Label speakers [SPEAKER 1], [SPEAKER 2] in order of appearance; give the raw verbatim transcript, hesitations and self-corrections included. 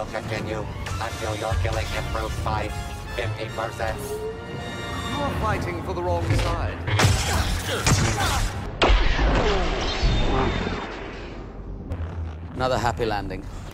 [SPEAKER 1] will continue until your killing improves by fifty percent.
[SPEAKER 2] You're fighting for the wrong side.
[SPEAKER 3] Another happy landing.